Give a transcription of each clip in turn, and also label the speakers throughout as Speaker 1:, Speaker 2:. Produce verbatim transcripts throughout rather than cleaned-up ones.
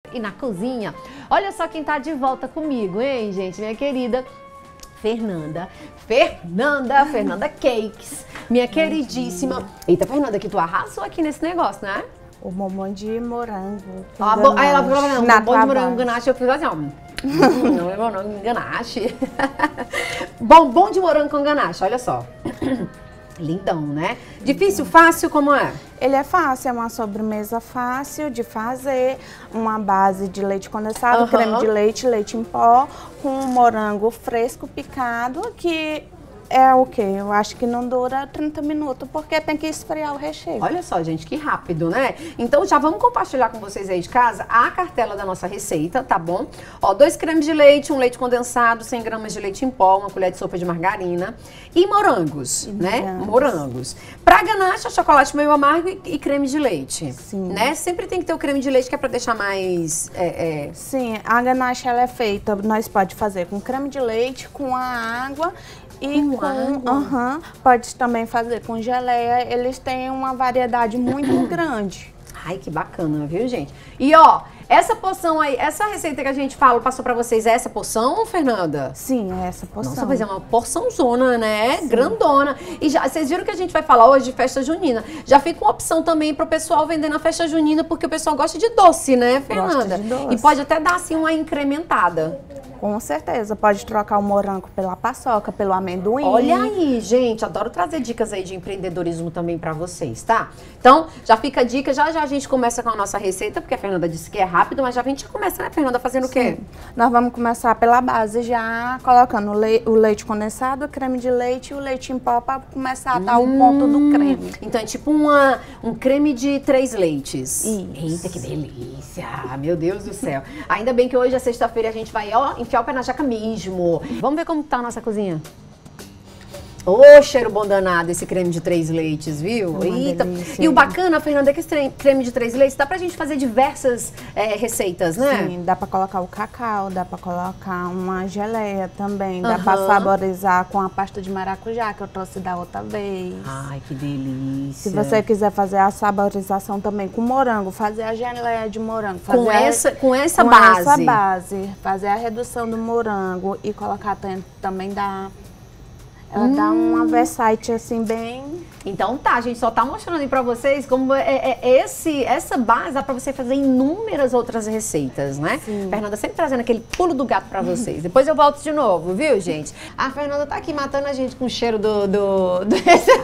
Speaker 1: E na cozinha, olha só quem tá de volta comigo, hein, gente? Minha querida Fernanda. Fernanda, Fernanda Cakes. Minha queridíssima. Eita, Fernanda, que tu arrasou aqui nesse negócio, né?
Speaker 2: O bombom de morango.
Speaker 1: Ah, bo... Aí ela falou, não,
Speaker 2: na
Speaker 1: bombom de morango ganache, eu fiz assim, ó. Não é morango ganache. Bombom de morango com ganache, olha só. Lindão, né? Difícil, fácil, como é?
Speaker 2: Ele é fácil, é uma sobremesa fácil de fazer, uma base de leite condensado,
Speaker 1: Uhum.
Speaker 2: creme de leite, leite em pó, com morango fresco picado, que é o quê? Eu acho que não dura trinta minutos, porque tem que esfriar o recheio.
Speaker 1: Olha só, gente, que rápido, né? Então já vamos compartilhar com vocês aí de casa a cartela da nossa receita, tá bom? Ó, dois cremes de leite, um leite condensado, cem gramas de leite em pó, uma colher de sopa de margarina e morangos, e né? Morangos. morangos. Pra ganache, chocolate meio amargo e, e creme de leite.
Speaker 2: Sim.
Speaker 1: Né? Sempre tem que ter o creme de leite, que é pra deixar mais... É, é...
Speaker 2: Sim, a ganache ela é feita, nós pode fazer com creme de leite, com a água. E
Speaker 1: com,
Speaker 2: com
Speaker 1: água?
Speaker 2: Uhum, pode também fazer com geleia, eles têm uma variedade muito grande.
Speaker 1: Ai, que bacana, viu, gente? E ó, essa porção aí, essa receita que a gente fala, passou pra vocês, é essa porção, Fernanda?
Speaker 2: Sim, é essa porção.
Speaker 1: Nossa, mas é uma porçãozona, né? Sim. Grandona. E já, vocês viram que a gente vai falar hoje de festa junina. Já fica uma opção também pro pessoal vender na festa junina, porque o pessoal gosta de doce, né, Fernanda?
Speaker 2: Gosta de doce.
Speaker 1: E pode até dar, assim, uma incrementada.
Speaker 2: Com certeza, pode trocar o morango pela paçoca, pelo amendoim.
Speaker 1: Olha aí, gente, adoro trazer dicas aí de empreendedorismo também pra vocês, tá? Então, já fica a dica, já já a gente começa com a nossa receita, porque a Fernanda disse que é rápido, mas já a gente já começa, né, Fernanda, fazendo Sim. o quê?
Speaker 2: Nós vamos começar pela base, já colocando o, le o leite condensado, o creme de leite e o leite em pó pra começar a dar hum, o ponto do creme.
Speaker 1: Então é tipo uma, um creme de três leites.
Speaker 2: Isso.
Speaker 1: Eita, que delícia! Meu Deus do céu. Ainda bem que hoje é sexta-feira, a gente vai, ó, enfiar o pé na jaca mesmo. Vamos ver como tá a nossa cozinha. Ô, oh, cheiro bom danado esse creme de três leites, viu?
Speaker 2: Uma
Speaker 1: Eita.
Speaker 2: delícia.
Speaker 1: E o bacana, Fernanda, é que esse creme de três leites dá pra gente fazer diversas é, receitas, né?
Speaker 2: Sim, dá pra colocar o cacau, dá pra colocar uma geleia também,
Speaker 1: uhum.
Speaker 2: dá pra saborizar com a pasta de maracujá que eu trouxe da outra vez.
Speaker 1: Ai, que delícia.
Speaker 2: Se você quiser fazer a saborização também com morango, fazer a geleia de morango. Fazer
Speaker 1: com, essa, com essa
Speaker 2: com
Speaker 1: base?
Speaker 2: Com essa base, fazer a redução do morango e colocar também dá... Ela hum. dá uma versátil assim bem...
Speaker 1: Então tá, a gente só tá mostrando aí pra vocês como é, é esse, essa base dá pra você fazer inúmeras outras receitas, né?
Speaker 2: Sim.
Speaker 1: Fernanda sempre trazendo aquele pulo do gato pra vocês. Depois eu volto de novo, viu, gente? A Fernanda tá aqui matando a gente com o cheiro do... do, do...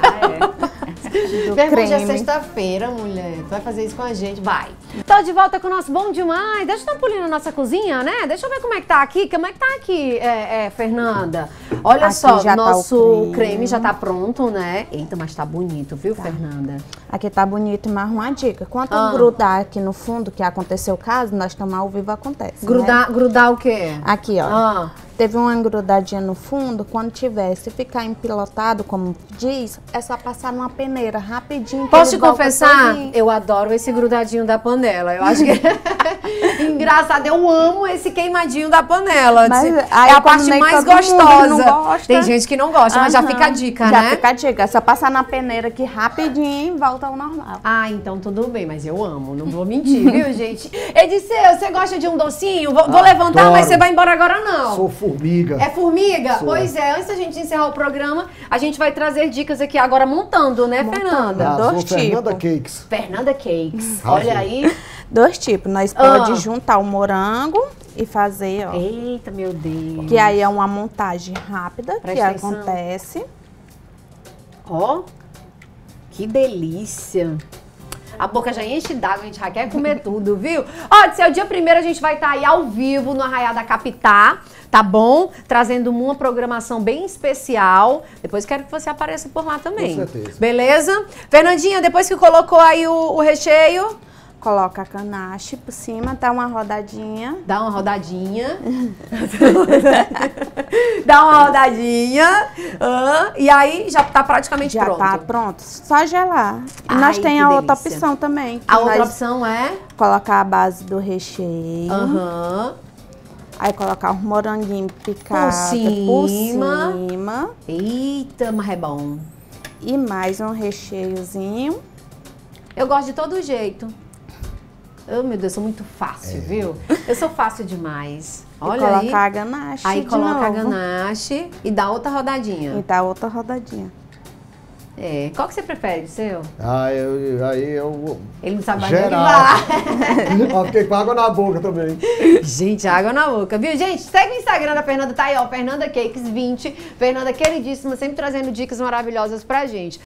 Speaker 1: Ah, é. Fernanda, hoje é sexta-feira, mulher. Tu vai fazer isso com a gente? Vai. Tô de volta com o nosso Bom Demais. Deixa eu dar um pulinho na nossa cozinha, né? Deixa eu ver como é que tá aqui. Como é que tá aqui, é, é, Fernanda? Olha
Speaker 2: aqui
Speaker 1: só,
Speaker 2: já
Speaker 1: nosso
Speaker 2: tá o creme.
Speaker 1: creme já tá pronto, né? Eita, mas tá bonito, viu, tá. Fernanda?
Speaker 2: Aqui tá bonito, mas uma dica. Quando
Speaker 1: ah.
Speaker 2: grudar aqui no fundo, que aconteceu o caso, nós estamos ao vivo, acontece.
Speaker 1: Grudar,
Speaker 2: né?
Speaker 1: grudar o quê?
Speaker 2: Aqui, ó.
Speaker 1: Ah.
Speaker 2: Teve uma engrudadinha no fundo, quando tiver, se ficar empilotado, como diz, é só passar numa peneira rapidinho.
Speaker 1: Posso te confessar? Eu adoro esse grudadinho da panela. Eu acho que engraçado, eu amo esse queimadinho da panela.
Speaker 2: Mas,
Speaker 1: é
Speaker 2: aí,
Speaker 1: a parte mais gostosa.
Speaker 2: Não gosta.
Speaker 1: Tem gente que não gosta, uhum. mas já fica a dica,
Speaker 2: já
Speaker 1: né?
Speaker 2: Já fica a dica, é só passar na peneira aqui rapidinho e volta ao normal.
Speaker 1: Ah, então tudo bem, mas eu amo, não vou mentir, viu, gente? Ediceu, você gosta de um docinho? Vou, vou levantar,
Speaker 3: Adoro.
Speaker 1: mas você vai embora agora não.
Speaker 3: Sou formiga.
Speaker 1: É formiga?
Speaker 3: Sou.
Speaker 1: Pois é, antes da gente encerrar o programa, a gente vai trazer dicas aqui agora montando, né,
Speaker 2: montando.
Speaker 1: Fernanda?
Speaker 3: Ah,
Speaker 2: Dois tipos.
Speaker 3: Fernanda Cakes.
Speaker 1: Fernanda Cakes.
Speaker 3: Ah,
Speaker 1: Olha
Speaker 3: sim.
Speaker 1: aí.
Speaker 2: Dois tipos. Nós
Speaker 1: Ah.
Speaker 2: podemos juntar o morango e fazer, ó.
Speaker 1: Eita, meu Deus.
Speaker 2: Que aí é uma montagem rápida
Speaker 1: Presta
Speaker 2: que
Speaker 1: atenção.
Speaker 2: acontece.
Speaker 1: Ó, que delícia. A boca já enche d'água, a gente já quer comer tudo, viu? Ó, se é o dia primeiro, a gente vai estar aí ao vivo no Arraial da Capitá, tá bom? Trazendo uma programação bem especial. Depois quero que você apareça por lá também.
Speaker 3: Com certeza.
Speaker 1: Beleza? Fernandinha, depois que colocou aí o, o recheio...
Speaker 2: Coloca a ganache por cima, dá uma rodadinha.
Speaker 1: Dá uma rodadinha. Dá uma rodadinha. Ah, e aí já tá praticamente
Speaker 2: Já
Speaker 1: pronto.
Speaker 2: tá pronto. Só gelar. E
Speaker 1: Ai,
Speaker 2: nós tem
Speaker 1: que
Speaker 2: a outra
Speaker 1: delícia.
Speaker 2: opção também.
Speaker 1: A outra
Speaker 2: nós
Speaker 1: opção é...
Speaker 2: Colocar a base do recheio.
Speaker 1: Aham.
Speaker 2: Aí colocar o moranguinho picado
Speaker 1: Por cima.
Speaker 2: por cima.
Speaker 1: Eita, mas é bom.
Speaker 2: E mais um recheiozinho.
Speaker 1: Eu gosto de todo jeito. Oh, meu Deus, eu sou muito fácil, é. viu? Eu sou fácil demais. Olha
Speaker 2: e colocar
Speaker 1: aí.
Speaker 2: a ganache
Speaker 1: Aí
Speaker 2: de
Speaker 1: coloca
Speaker 2: novo.
Speaker 1: a ganache e dá outra rodadinha.
Speaker 2: E dá outra rodadinha.
Speaker 1: É. Qual que você prefere, seu?
Speaker 3: Ah, eu, aí eu...
Speaker 1: Ele não sabe
Speaker 3: geral.
Speaker 1: mais
Speaker 3: Ó, fiquei com água na boca também.
Speaker 1: Gente, água na boca, viu? Gente, segue o Instagram da Fernanda, tá aí, ó, Fernanda Cakes vinte. Fernanda queridíssima, sempre trazendo dicas maravilhosas pra gente.